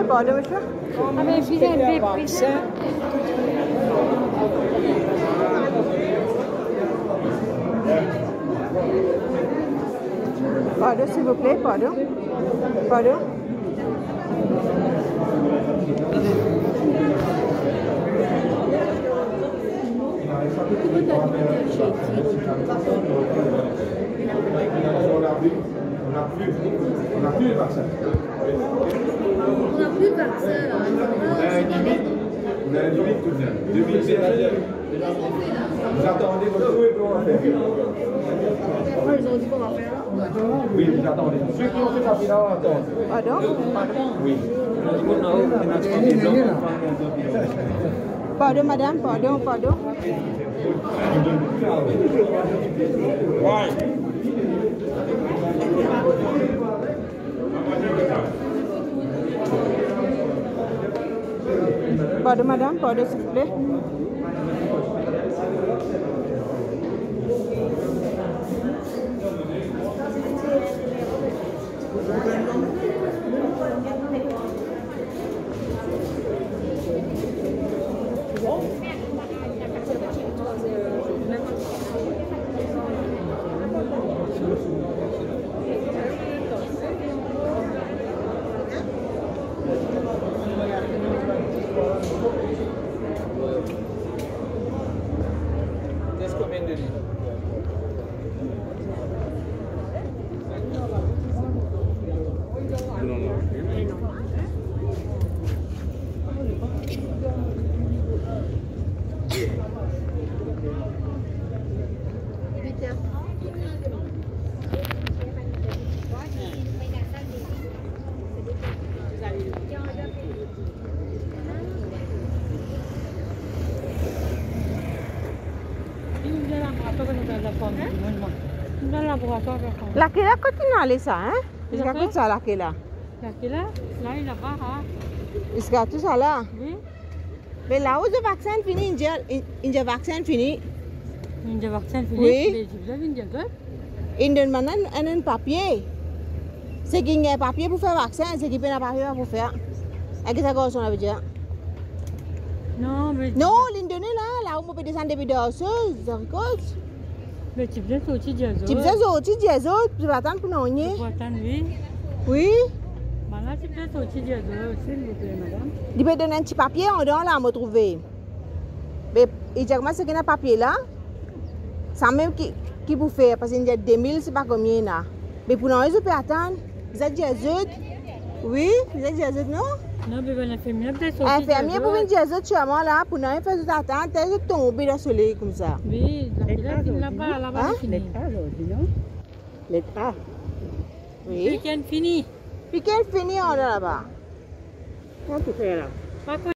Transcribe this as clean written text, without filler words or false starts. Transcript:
pardon, monsieur. Ah, mais je disais un Pardon, s'il vous plaît, pardon. Pardon. On n'a plus le vaccin. On n'a plus de vaccin là. On a une limite tout de même. 2000 c'est vous attendez votre tour et puis on va faire. Ils ont dit qu'on va faire là. Oui, vous attendez. Ceux qui ont fait la bilan attendent. Pardon. Oui. Pardon, madame, pardon, pardon. Pardon, madame, pardon, s'il vous plaît. La Kela continue à aller ça, hein? Il y a tout ça, la Kela. La Kela, là, il a pas, hein? Il y a tout ça là. Oui. Mais là où le vaccin fini, il y a vaccin fini. Il y a vaccin fini. Oui. Il y a maintenant un papier. C'est qu'il y a un papier pour faire vaccin, c'est qu'il y a un papier pour faire. Est-ce que ça veut dire? Non, mais. Non, l'Indonésie là où on peut descendre depuis dehors, Mais tu peux sortir des autres. Tu peux sortir des autres, tu vas attendre pour nous. Tu vas attendre, oui. Oui. Maintenant, tu peux sortir des autres, s'il vous plaît, madame. Il peut donner un petit papier, on doit là me trouver. Mais il dit que moi, c'est qu'il y a un papier là. Ça même qui vous fait, parce qu'il y a 2000, c'est pas combien là. Mais pour nous, je peux attendre. Vous êtes des autres? Oui, vous êtes des autres, non? Non, mais l'infirmière peut sortir. L'infirmière pour venir des autres, sûrement là, pour nous, il faut tout attendre, t'es tombé dans le soleil comme ça. Oui, là-bas, là-bas, fini. L'état. Oui. Week-end fini. Week-end fini, on est là-bas. Comment tu fais là?